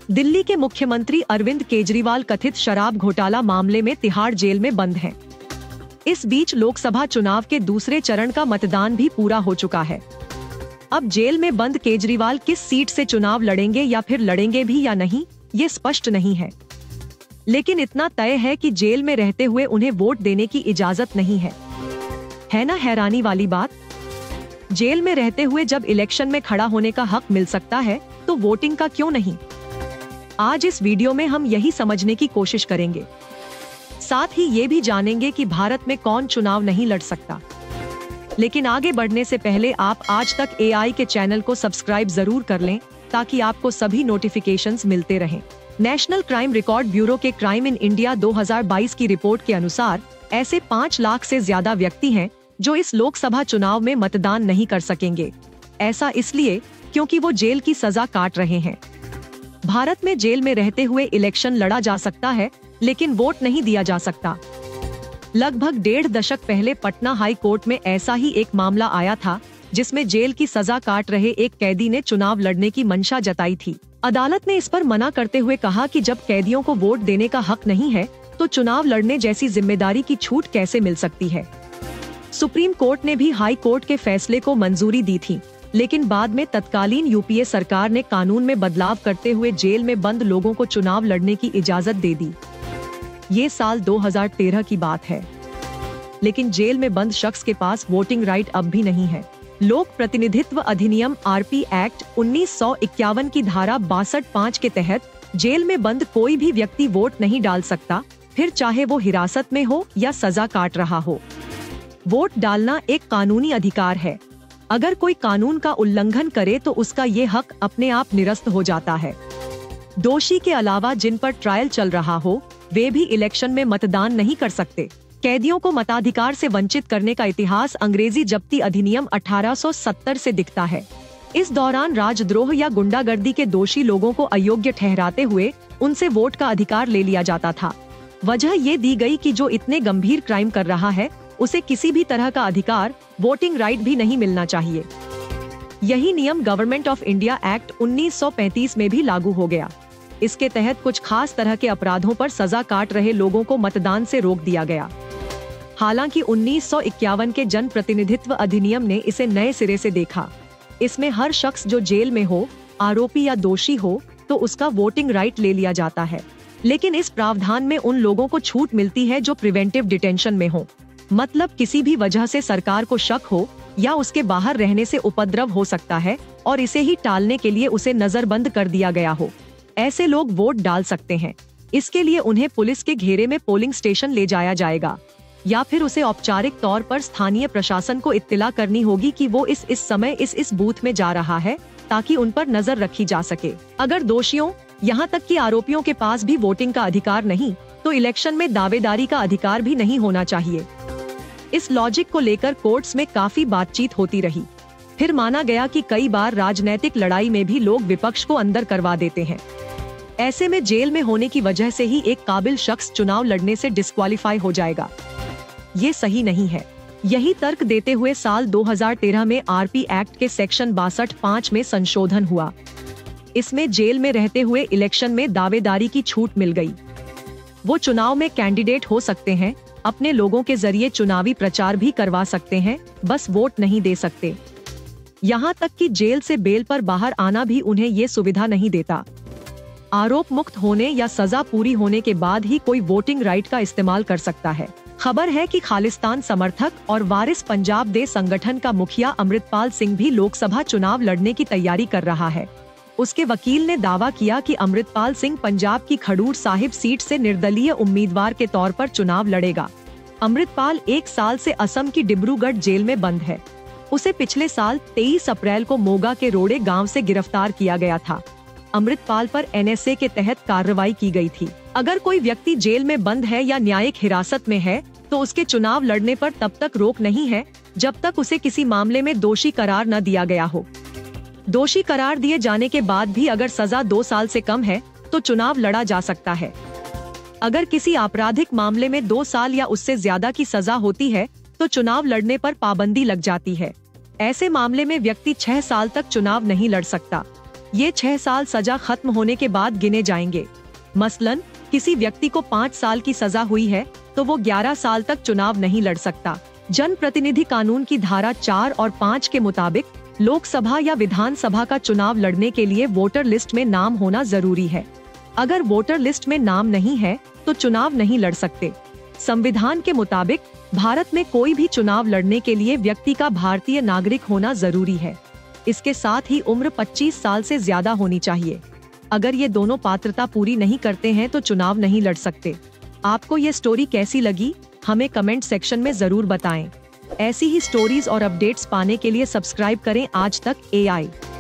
दिल्ली के मुख्यमंत्री अरविंद केजरीवाल कथित शराब घोटाला मामले में तिहाड़ जेल में बंद हैं। इस बीच लोकसभा चुनाव के दूसरे चरण का मतदान भी पूरा हो चुका है। अब जेल में बंद केजरीवाल किस सीट से चुनाव लड़ेंगे या फिर लड़ेंगे भी या नहीं, ये स्पष्ट नहीं है। लेकिन इतना तय है कि जेल में रहते हुए उन्हें वोट देने की इजाजत नहीं है। है ना हैरानी वाली बात। जेल में रहते हुए जब इलेक्शन में खड़ा होने का हक मिल सकता है तो वोटिंग का क्यों नहीं। आज इस वीडियो में हम यही समझने की कोशिश करेंगे। साथ ही ये भी जानेंगे कि भारत में कौन चुनाव नहीं लड़ सकता। लेकिन आगे बढ़ने से पहले आप आज तक AI के चैनल को सब्सक्राइब जरूर कर लें ताकि आपको सभी नोटिफिकेशंस मिलते रहें। नेशनल क्राइम रिकॉर्ड ब्यूरो के क्राइम इन इंडिया 2022 की रिपोर्ट के अनुसार ऐसे 5 लाख से ज्यादा व्यक्ति हैं जो इस लोकसभा चुनाव में मतदान नहीं कर सकेंगे। ऐसा इसलिए क्योंकि वो जेल की सजा काट रहे हैं। भारत में जेल में रहते हुए इलेक्शन लड़ा जा सकता है लेकिन वोट नहीं दिया जा सकता। लगभग 1.5 दशक पहले पटना हाई कोर्ट में ऐसा ही एक मामला आया था जिसमें जेल की सजा काट रहे एक कैदी ने चुनाव लड़ने की मंशा जताई थी। अदालत ने इस पर मना करते हुए कहा कि जब कैदियों को वोट देने का हक नहीं है तो चुनाव लड़ने जैसी जिम्मेदारी की छूट कैसे मिल सकती है। सुप्रीम कोर्ट ने भी हाई कोर्ट के फैसले को मंजूरी दी थी, लेकिन बाद में तत्कालीन UPA सरकार ने कानून में बदलाव करते हुए जेल में बंद लोगों को चुनाव लड़ने की इजाजत दे दी। ये साल 2013 की बात है। लेकिन जेल में बंद शख्स के पास वोटिंग राइट अब भी नहीं है। लोक प्रतिनिधित्व अधिनियम RP एक्ट 1951 की धारा 62(5) के तहत जेल में बंद कोई भी व्यक्ति वोट नहीं डाल सकता, फिर चाहे वो हिरासत में हो या सजा काट रहा हो। वोट डालना एक कानूनी अधिकार है। अगर कोई कानून का उल्लंघन करे तो उसका ये हक अपने आप निरस्त हो जाता है। दोषी के अलावा जिन पर ट्रायल चल रहा हो वे भी इलेक्शन में मतदान नहीं कर सकते। कैदियों को मताधिकार से वंचित करने का इतिहास अंग्रेजी जब्ती अधिनियम 1870 से दिखता है। इस दौरान राजद्रोह या गुंडागर्दी के दोषी लोगों को अयोग्य ठहराते हुए उनसे वोट का अधिकार ले लिया जाता था। वजह ये दी गई कि जो इतने गंभीर क्राइम कर रहा है उसे किसी भी तरह का अधिकार, वोटिंग राइट भी नहीं मिलना चाहिए। यही नियम गवर्नमेंट ऑफ इंडिया एक्ट 1935 में भी लागू हो गया। इसके तहत कुछ खास तरह के अपराधों पर सजा काट रहे लोगों को मतदान से रोक दिया गया। हालांकि 1951 के जन प्रतिनिधित्व अधिनियम ने इसे नए सिरे से देखा। इसमें हर शख्स जो जेल में हो, आरोपी या दोषी हो, तो उसका वोटिंग राइट ले लिया जाता है। लेकिन इस प्रावधान में उन लोगों को छूट मिलती है जो प्रिवेंटिव डिटेंशन में हो, मतलब किसी भी वजह से सरकार को शक हो या उसके बाहर रहने से उपद्रव हो सकता है और इसे ही टालने के लिए उसे नजरबंद कर दिया गया हो। ऐसे लोग वोट डाल सकते हैं। इसके लिए उन्हें पुलिस के घेरे में पोलिंग स्टेशन ले जाया जाएगा या फिर उसे औपचारिक तौर पर स्थानीय प्रशासन को इत्तिला करनी होगी कि वो इस समय इस बूथ में जा रहा है ताकि उन पर नजर रखी जा सके। अगर दोषियों, यहाँ तक कि आरोपियों के पास भी वोटिंग का अधिकार नहीं तो इलेक्शन में दावेदारी का अधिकार भी नहीं होना चाहिए। इस लॉजिक को लेकर कोर्ट्स में काफी बातचीत होती रही। फिर माना गया कि कई बार राजनीतिक लड़ाई में भी लोग विपक्ष को अंदर करवा देते हैं। ऐसे में जेल में होने की वजह से ही एक काबिल शख्स चुनाव लड़ने से डिस्क्वालीफाई हो जाएगा। ये सही नहीं है। यही तर्क देते हुए साल 2013 में RP एक्ट के सेक्शन 62(5) में संशोधन हुआ। इसमें जेल में रहते हुए इलेक्शन में दावेदारी की छूट मिल गई। वो चुनाव में कैंडिडेट हो सकते हैं, अपने लोगों के जरिए चुनावी प्रचार भी करवा सकते हैं, बस वोट नहीं दे सकते। यहाँ तक कि जेल से बेल पर बाहर आना भी उन्हें ये सुविधा नहीं देता। आरोप मुक्त होने या सजा पूरी होने के बाद ही कोई वोटिंग राइट का इस्तेमाल कर सकता है। खबर है कि खालिस्तान समर्थक और वारिस पंजाब दे संगठन का मुखिया अमृतपाल सिंह भी लोकसभा चुनाव लड़ने की तैयारी कर रहा है। उसके वकील ने दावा किया कि अमृतपाल सिंह पंजाब की खडूर साहिब सीट से निर्दलीय उम्मीदवार के तौर पर चुनाव लड़ेगा। अमृतपाल 1 साल से असम की डिब्रूगढ़ जेल में बंद है। उसे पिछले साल 23 अप्रैल को मोगा के रोड़े गांव से गिरफ्तार किया गया था। अमृतपाल पर NSA के तहत कार्रवाई की गई थी। अगर कोई व्यक्ति जेल में बंद है या न्यायिक हिरासत में है तो उसके चुनाव लड़ने पर तब तक रोक नहीं है जब तक उसे किसी मामले में दोषी करार न दिया गया हो। दोषी करार दिए जाने के बाद भी अगर सजा 2 साल से कम है तो चुनाव लड़ा जा सकता है। अगर किसी आपराधिक मामले में 2 साल या उससे ज्यादा की सजा होती है तो चुनाव लड़ने पर पाबंदी लग जाती है। ऐसे मामले में व्यक्ति 6 साल तक चुनाव नहीं लड़ सकता। ये 6 साल सजा खत्म होने के बाद गिने जाएंगे। मसलन किसी व्यक्ति को 5 साल की सजा हुई है तो वो 11 साल तक चुनाव नहीं लड़ सकता। जनप्रतिनिधि कानून की धारा 4 और 5 के मुताबिक लोकसभा या विधानसभा का चुनाव लड़ने के लिए वोटर लिस्ट में नाम होना जरूरी है। अगर वोटर लिस्ट में नाम नहीं है तो चुनाव नहीं लड़ सकते। संविधान के मुताबिक भारत में कोई भी चुनाव लड़ने के लिए व्यक्ति का भारतीय नागरिक होना जरूरी है। इसके साथ ही उम्र 25 साल से ज्यादा होनी चाहिए। अगर ये दोनों पात्रता पूरी नहीं करते हैं तो चुनाव नहीं लड़ सकते। आपको ये स्टोरी कैसी लगी, हमें कमेंट सेक्शन में जरूर बताएं। ऐसी ही स्टोरीज और अपडेट्स पाने के लिए सब्सक्राइब करें आज तक AI।